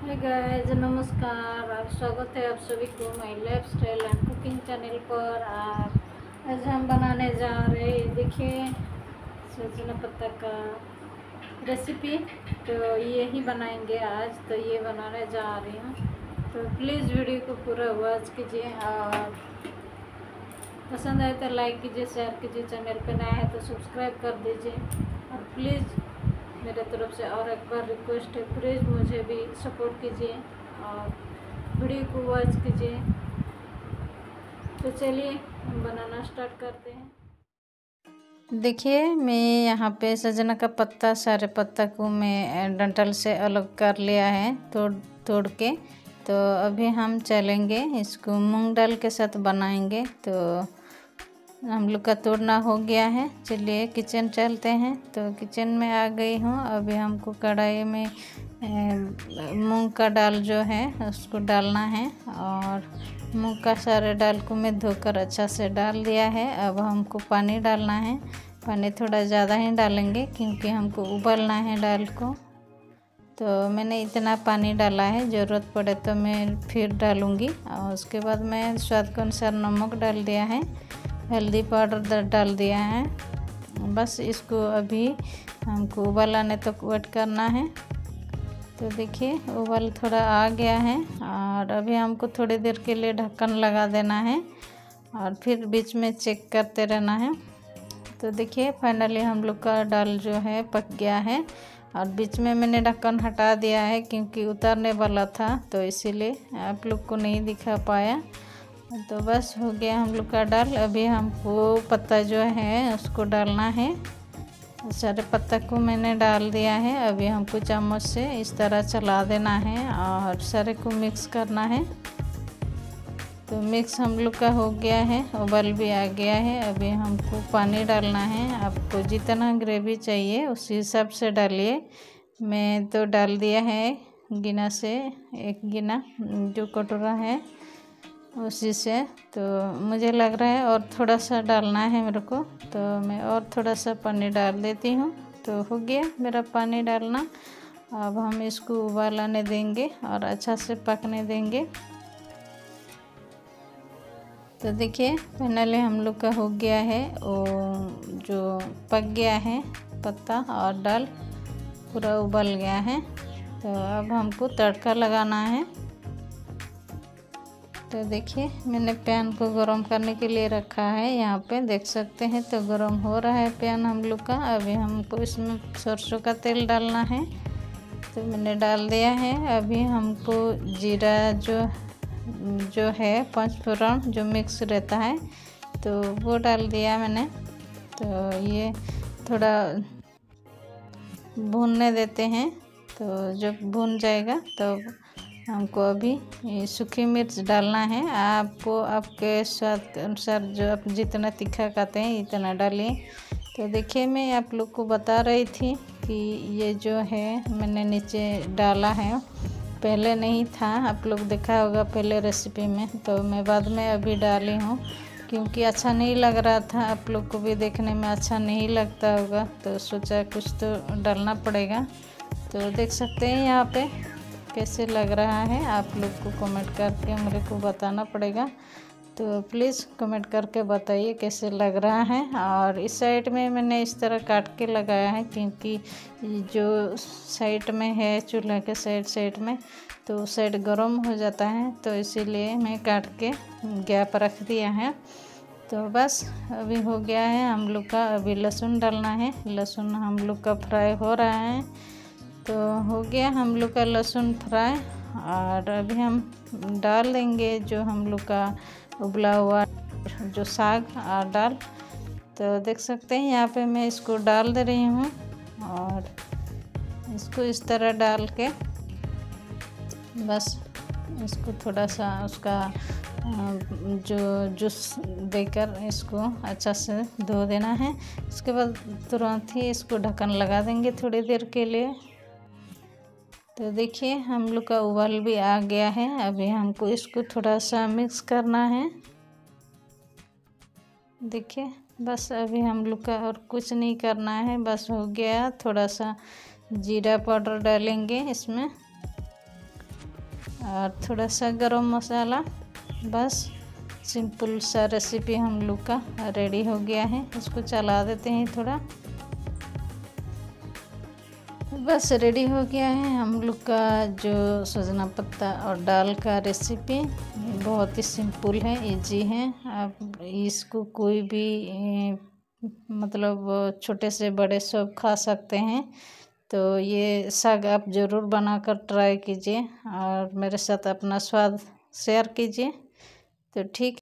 Hi guys, नमस्कार। आप स्वागत है आप सभी को my lifestyle and cooking channel पर। आज हम बनाने जा रहे हैं, देखिए, सजना पत्ता का रेसिपी। तो ये ही बनाएंगे आज, तो ये बनाने जा रही हूँ। तो प्लीज़ वीडियो को पूरा वॉच कीजिए और पसंद आए तो लाइक कीजिए, शेयर कीजिए। चैनल पे नया है तो सब्सक्राइब कर दीजिए। और प्लीज़ मेरे तरफ से और एक बार रिक्वेस्ट है, प्लीज़ मुझे भी सपोर्ट कीजिए और वीडियो को वॉच कीजिए। तो चलिए हम बनाना स्टार्ट करते हैं। देखिए, मैं यहाँ पे सजना का पत्ता, सारे पत्ता को मैं डंठल से अलग कर लिया है, तोड़ के। तो अभी हम चलेंगे, इसको मूंग दाल के साथ बनाएंगे। तो हम लोग का तोड़ना हो गया है। चलिए किचन चलते हैं। तो किचन में आ गई हूँ। अभी हमको कढ़ाई में मूंग का दाल जो है उसको डालना है। और मूंग का सारे दाल को मैं धोकर अच्छा से डाल दिया है। अब हमको पानी डालना है। पानी थोड़ा ज़्यादा ही डालेंगे क्योंकि हमको उबालना है दाल को। तो मैंने इतना पानी डाला है, ज़रूरत पड़े तो मैं फिर डालूँगी। और उसके बाद मैं स्वाद के अनुसार नमक डाल दिया है, हल्दी पाउडर डाल दिया है। बस इसको अभी हमको उबाल आने तक वेट करना है। तो देखिए उबाल थोड़ा आ गया है और अभी हमको थोड़ी देर के लिए ढक्कन लगा देना है और फिर बीच में चेक करते रहना है। तो देखिए फाइनली हम लोग का दाल जो है पक गया है। और बीच में मैंने ढक्कन हटा दिया है क्योंकि उतारने वाला था, तो इसीलिए आप लोग को नहीं दिखा पाया। तो बस हो गया हम लोग का दाल। अभी हमको पत्ता जो है उसको डालना है। सारे पत्ता को मैंने डाल दिया है। अभी हमको चम्मच से इस तरह चला देना है और सारे को मिक्स करना है। तो मिक्स हम लोग का हो गया है, उबाल भी आ गया है। अभी हमको पानी डालना है। आपको जितना ग्रेवी चाहिए उस हिसाब से डालिए। मैं तो डाल दिया है गिना से, एक गिना जो कटोरा है उसी से। तो मुझे लग रहा है और थोड़ा सा डालना है मेरे को, तो मैं और थोड़ा सा पानी डाल देती हूँ। तो हो गया मेरा पानी डालना। अब हम इसको उबाल आने देंगे और अच्छा से पकने देंगे। तो देखिए फाइनली हम लोग का हो गया है, वो जो पक गया है पत्ता और दाल पूरा उबल गया है। तो अब हमको तड़का लगाना है। तो देखिए मैंने पैन को गरम करने के लिए रखा है, यहाँ पे देख सकते हैं। तो गरम हो रहा है पैन हम लोग का। अभी हमको इसमें सरसों का तेल डालना है, तो मैंने डाल दिया है। अभी हमको जीरा जो है 5 फोरन जो मिक्स रहता है, तो वो डाल दिया मैंने। तो ये थोड़ा भूनने देते हैं। तो जब भून जाएगा तो हमको अभी सूखी मिर्च डालना है। आपको आपके स्वाद के अनुसार जो आप जितना तीखा खाते हैं इतना डालिए। तो देखिए मैं आप लोग को बता रही थी कि ये जो है मैंने नीचे डाला है, पहले नहीं था। आप लोग देखा होगा पहले रेसिपी में, तो मैं बाद में अभी डाली हूँ क्योंकि अच्छा नहीं लग रहा था। आप लोग को भी देखने में अच्छा नहीं लगता होगा, तो सोचा कुछ तो डालना पड़ेगा। तो देख सकते हैं यहाँ पे कैसे लग रहा है। आप लोग को कमेंट करके मेरे को बताना पड़ेगा। तो प्लीज़ कमेंट करके बताइए कैसे लग रहा है। और इस साइड में मैंने इस तरह काट के लगाया है क्योंकि जो साइड में है चूल्हा के साइड में, तो उस साइड गर्म हो जाता है, तो इसीलिए मैं काट के गैप रख दिया है। तो बस अभी हो गया है हम लोग का। अभी लहसुन डालना है। लहसुन हम लोग का फ्राई हो रहा है। तो हो गया हम लोग का लहसुन फ्राई। और अभी हम डाल देंगे जो हम लोग का उबला हुआ जो साग और दाल। तो देख सकते हैं यहाँ पे मैं इसको डाल दे रही हूँ और इसको इस तरह डाल के बस इसको थोड़ा सा उसका जो जूस देकर इसको अच्छा से धो देना है। उसके बाद तुरंत ही इसको ढक्कन लगा देंगे थोड़ी देर के लिए। तो देखिए हम लोग का उबाल भी आ गया है। अभी हमको इसको थोड़ा सा मिक्स करना है। देखिए बस अभी हम लोग का और कुछ नहीं करना है, बस हो गया। थोड़ा सा जीरा पाउडर डालेंगे इसमें और थोड़ा सा गरम मसाला। बस सिंपल सा रेसिपी हम लोग का रेडी हो गया है। इसको चला देते हैं थोड़ा। बस रेडी हो गया है हम लोग का जो सजना पत्ता और दाल का रेसिपी। बहुत ही सिंपल है, इजी है। आप इसको कोई भी मतलब छोटे से बड़े सब खा सकते हैं। तो ये साग आप ज़रूर बनाकर ट्राई कीजिए और मेरे साथ अपना स्वाद शेयर कीजिए। तो ठीक